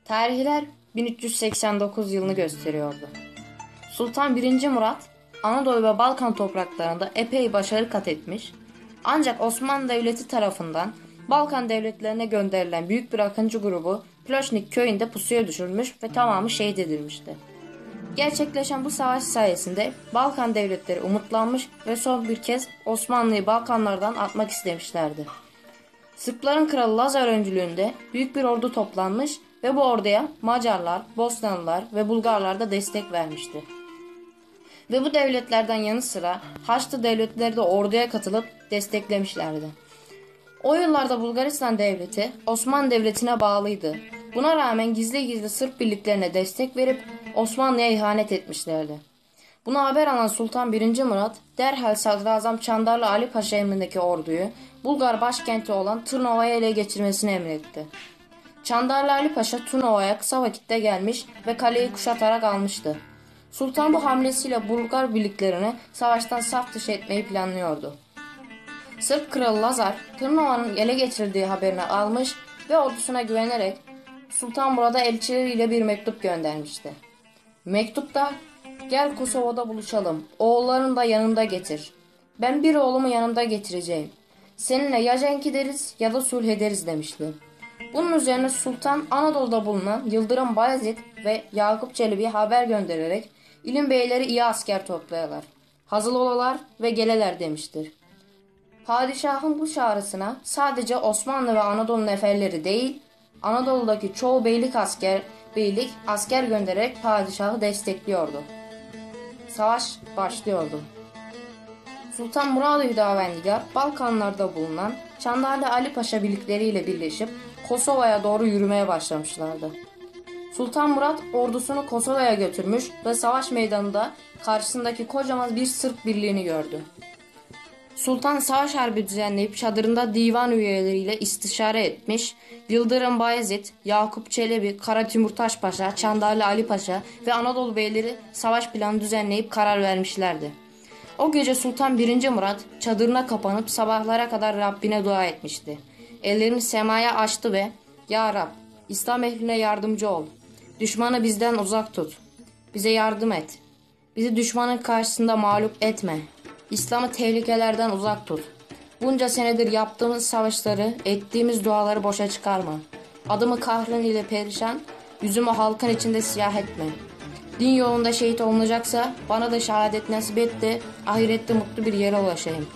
Tarihler 1389 yılını gösteriyordu. Sultan 1. Murat, Anadolu ve Balkan topraklarında epey başarı kat etmiş, ancak Osmanlı Devleti tarafından Balkan devletlerine gönderilen büyük bir akıncı grubu Ploşnik köyünde pusuya düşürülmüş ve tamamı şehit edilmişti. Gerçekleşen bu savaş sayesinde Balkan devletleri umutlanmış ve son bir kez Osmanlı'yı Balkanlardan atmak istemişlerdi. Sırpların kralı Lazar öncülüğünde büyük bir ordu toplanmış ve bu orduya Macarlar, Bosnalılar ve Bulgarlar da destek vermişti. Ve bu devletlerden yanı sıra Haçlı devletleri de orduya katılıp desteklemişlerdi. O yıllarda Bulgaristan devleti Osmanlı devletine bağlıydı. Buna rağmen gizli gizli Sırp birliklerine destek verip Osmanlı'ya ihanet etmişlerdi. Buna haber alan Sultan 1. Murat derhal Sadrazam Çandarlı Ali Paşa emrindeki orduyu Bulgar başkenti olan Tırnova'ya ele geçirmesini emretti. Çandarlı Ali Paşa Tırnova'ya kısa vakitte gelmiş ve kaleyi kuşatarak almıştı. Sultan bu hamlesiyle Bulgar birliklerini savaştan saf dışı etmeyi planlıyordu. Sırp kralı Lazar Tırnova'nın ele geçirildiği haberini almış ve ordusuna güvenerek Sultan Murat'a elçileriyle bir mektup göndermişti. Mektupta "Gel Kosova'da buluşalım. Oğullarını da yanında getir. Ben bir oğlumu yanımda getireceğim. Seninle ya cenk ederiz ya da sulh ederiz" demişti. Bunun üzerine Sultan Anadolu'da bulunan Yıldırım Bayezid ve Yakup Çelebi'ye haber göndererek ilim beyleri iyi asker toplayalar, hazır olalar ve geleler demiştir. Padişahın bu çağrısına sadece Osmanlı ve Anadolu neferleri değil, Anadolu'daki çoğu beylik asker göndererek padişahı destekliyordu. Savaş başlıyordu. Sultan Murad-ı Hüdavendigar Balkanlarda bulunan Çandarlı Ali Paşa birlikleriyle birleşip Kosova'ya doğru yürümeye başlamışlardı. Sultan Murat ordusunu Kosova'ya götürmüş ve savaş meydanında karşısındaki kocaman bir Sırp birliğini gördü. Sultan savaş harbi düzenleyip çadırında divan üyeleriyle istişare etmiş, Yıldırım Bayezid, Yakup Çelebi, Kara Timurtaş Paşa, Çandarlı Ali Paşa ve Anadolu beyleri savaş planı düzenleyip karar vermişlerdi. O gece Sultan 1. Murat çadırına kapanıp sabahlara kadar Rabbine dua etmişti. Ellerini semaya açtı ve "Ya Rab, İslam ehline yardımcı ol. Düşmanı bizden uzak tut. Bize yardım et. Bizi düşmanın karşısında mağlup etme. İslam'ı tehlikelerden uzak tut. Bunca senedir yaptığımız savaşları, ettiğimiz duaları boşa çıkarma. Adımı kahrın ile perişan, yüzümü halkın içinde siyah etme. Din yolunda şehit olunacaksa bana da şehadet nasip et de ahirette mutlu bir yere ulaşayım."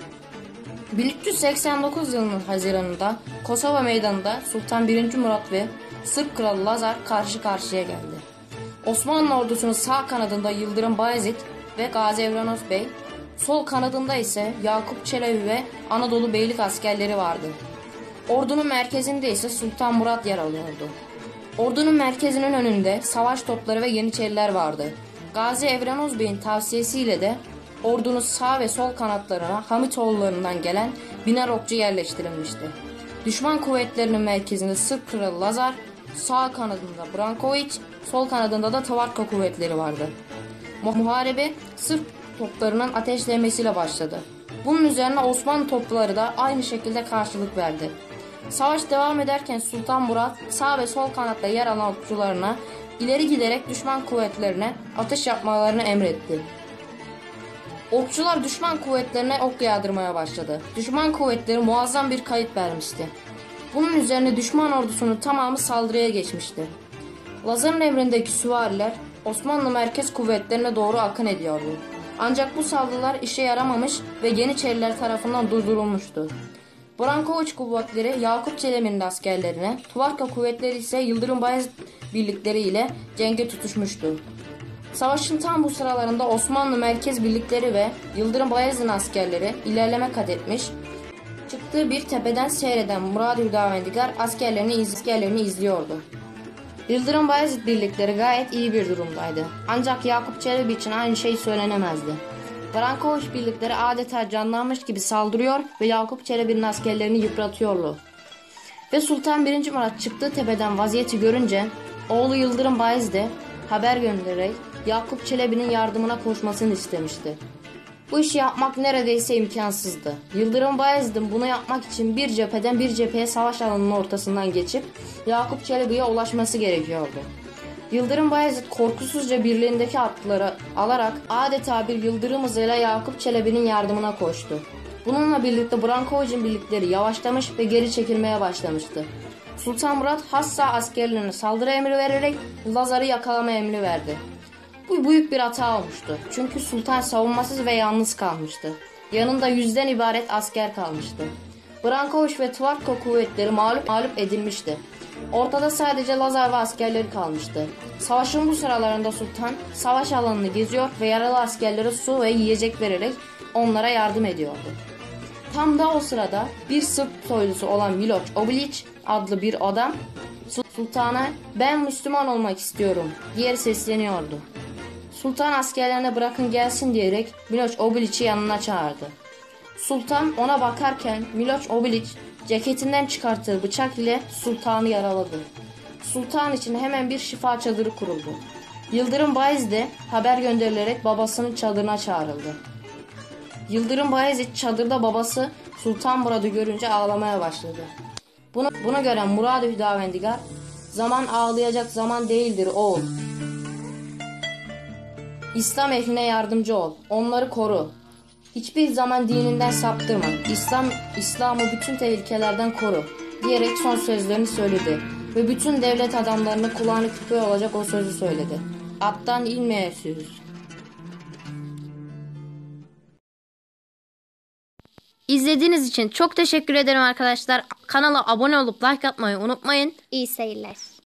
1389 yılının Haziran'ında Kosova meydanında Sultan 1. Murat ve Sırp kralı Lazar karşı karşıya geldi. Osmanlı ordusunun sağ kanadında Yıldırım Bayezid ve Gazi Evrenos Bey, sol kanadında ise Yakup Çelebi ve Anadolu beylik askerleri vardı. Ordunun merkezinde ise Sultan Murat yer alıyordu. Ordunun merkezinin önünde savaş topları ve yeniçeriler vardı. Gazi Evrenos Bey'in tavsiyesiyle de ordunun sağ ve sol kanatlarına Hamitoğullarından gelen 1000'er okçu yerleştirilmişti. Düşman kuvvetlerinin merkezinde Sırp kralı Lazar, sağ kanadında Branković, sol kanadında da Tavarka kuvvetleri vardı. Muharebe Sırp toplarının ateşlemesiyle başladı. Bunun üzerine Osmanlı topları da aynı şekilde karşılık verdi. Savaş devam ederken Sultan Murat sağ ve sol kanatta yer alan okçularına ileri giderek düşman kuvvetlerine atış yapmalarını emretti. Okçular düşman kuvvetlerine ok yağdırmaya başladı. Düşman kuvvetleri muazzam bir kayıp vermişti. Bunun üzerine düşman ordusunun tamamı saldırıya geçmişti. Lazar'ın emrindeki süvariler Osmanlı merkez kuvvetlerine doğru akın ediyordu. Ancak bu saldırılar işe yaramamış ve Yeniçeriler tarafından durdurulmuştu. Branković kuvvetleri Yakup Çelebi'nin askerlerine, Tuvarka kuvvetleri ise Yıldırım Bayezid birlikleri ile cenge tutuşmuştu. Savaşın tam bu sıralarında Osmanlı merkez birlikleri ve Yıldırım Bayezid'in askerleri ilerleme kat etmiş, çıktığı bir tepeden seyreden Murad-ı Hüdavendigar askerlerini izliyordu. Yıldırım Bayezid birlikleri gayet iyi bir durumdaydı. Ancak Yakup Çelebi için aynı şey söylenemezdi. Branković birlikleri adeta canlanmış gibi saldırıyor ve Yakup Çelebi'nin askerlerini yıpratıyordu. Ve Sultan 1. Murat çıktığı tepeden vaziyeti görünce oğlu Yıldırım Bayezid'e haber göndererek Yakup Çelebi'nin yardımına koşmasını istemişti. Bu işi yapmak neredeyse imkansızdı. Yıldırım Bayezid'in bunu yapmak için bir cepheden bir cepheye savaş alanının ortasından geçip Yakup Çelebi'ye ulaşması gerekiyordu. Yıldırım Bayezid korkusuzca birliğindeki atlıları alarak adeta bir yıldırım hızıyla Yakup Çelebi'nin yardımına koştu. Bununla birlikte Brankovic'in birlikleri yavaşlamış ve geri çekilmeye başlamıştı. Sultan Murat hassa askerlerine saldırı emri vererek Lazar'ı yakalama emri verdi. Bu büyük bir hata olmuştu. Çünkü sultan savunmasız ve yalnız kalmıştı. Yanında 100'den ibaret asker kalmıştı. Brankoviç ve Tvartko kuvvetleri mağlup edilmişti. Ortada sadece Lazar ve askerleri kalmıştı. Savaşın bu sıralarında sultan savaş alanını geziyor ve yaralı askerlere su ve yiyecek vererek onlara yardım ediyordu. Tam da o sırada bir Sırp soylusu olan Miloš Obilić adlı bir adam sultana "Ben Müslüman olmak istiyorum" diye sesleniyordu. Sultan askerlerine "Bırakın gelsin" diyerek Miloš Obilić'i yanına çağırdı. Sultan ona bakarken Miloš Obilić ceketinden çıkarttığı bıçak ile sultanı yaraladı. Sultan için hemen bir şifa çadırı kuruldu. Yıldırım Bayezid de haber gönderilerek babasının çadırına çağrıldı. Yıldırım Bayezid çadırda babası Sultan Murad'ı görünce ağlamaya başladı. Bunu gören Murad-ı Hüdavendigar, "Zaman ağlayacak zaman değildir oğul. İslam ehline yardımcı ol, onları koru. Hiçbir zaman dininden saptırma. İslam'ı bütün tehlikelerden koru" diyerek son sözlerini söyledi ve bütün devlet adamlarının kulağını küpe olacak o sözü söyledi. Attan inmeyesiz. İzlediğiniz için çok teşekkür ederim arkadaşlar. Kanala abone olup like atmayı unutmayın. İyi seyirler.